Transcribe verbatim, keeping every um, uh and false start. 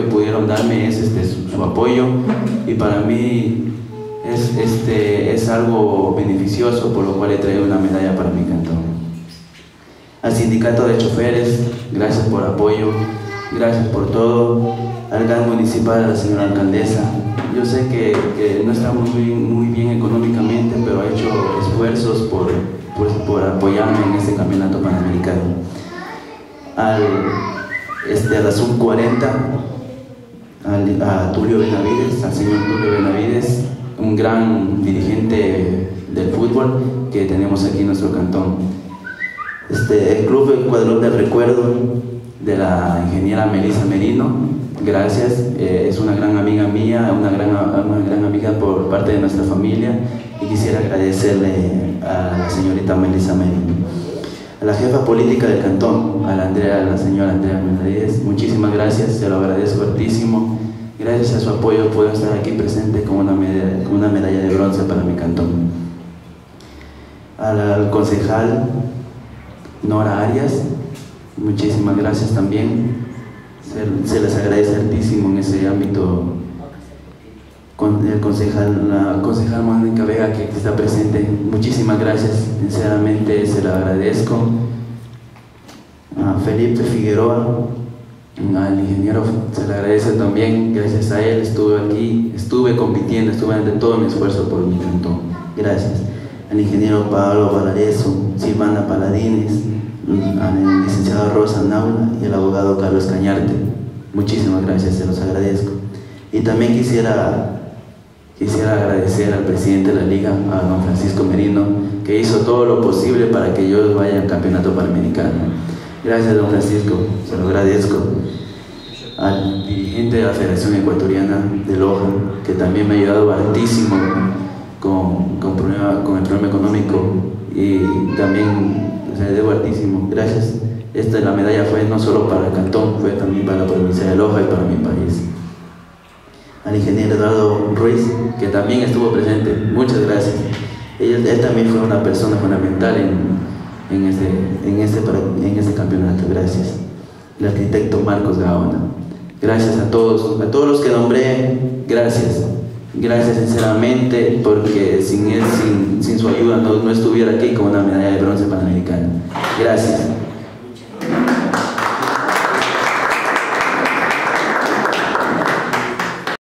pudieron darme es este, su, su apoyo, y para mí es, este, es algo beneficioso, por lo cual he traído una medalla para mi cantón. Al sindicato de choferes, gracias por apoyo, gracias por todo. Al GAN municipal, a la señora alcaldesa, yo sé que, que no estamos muy, muy bien económicamente, pero ha hecho esfuerzos por, por, por apoyarme en este campeonato panamericano. Al, este, a la sub cuarenta, al, a Tulio Benavides, al señor Tulio Benavides, un gran dirigente del fútbol que tenemos aquí en nuestro cantón. Este, el Club Escuadrón del Recuerdo de la ingeniera Melissa Merino, gracias, eh, es una gran amiga mía, una gran, una gran amiga por parte de nuestra familia, y quisiera agradecerle a la señorita Melissa Merino. A la jefa política del cantón, a la, Andrea, a la señora Andrea Benavides, muchísimas gracias, se lo agradezco hartísimo. Gracias a su apoyo puedo estar aquí presente con una medalla, con una medalla de bronce para mi cantón. Al, al concejal Nora Arias, muchísimas gracias también, se, se les agradece hartísimo en ese ámbito. Con el concejal, la concejal Mónica Vega, que está presente, muchísimas gracias, sinceramente se lo agradezco. A Felipe Figueroa, al ingeniero, se le agradece también, gracias a él estuve aquí, estuve compitiendo, estuve ante todo mi esfuerzo por mi cantón, gracias. Al ingeniero Pablo Valareso, Silvana Paladines, a la licenciada Rosa Naula y al abogado Carlos Cañarte, muchísimas gracias, se los agradezco. Y también quisiera, quisiera agradecer al presidente de la liga, a don Francisco Merino, que hizo todo lo posible para que yo vaya al campeonato panamericano. Gracias, don Francisco, se lo agradezco. Al dirigente de la Federación Ecuatoriana de Loja, que también me ha ayudado hartísimo con, con, problema, con el problema económico, y también le debo hartísimo, gracias. Esta la medalla fue no solo para el cantón, fue también para la provincia de Loja y para mi país. Al ingeniero Eduardo Ruiz, que también estuvo presente, muchas gracias. Él, él también fue una persona fundamental en, en, este, en, este, en este campeonato, gracias. El arquitecto Marcos Gaona, gracias a todos, a todos los que nombré, gracias. Gracias sinceramente, porque sin él, sin, sin su ayuda no, no estuviera aquí con una medalla de bronce panamericana. Gracias.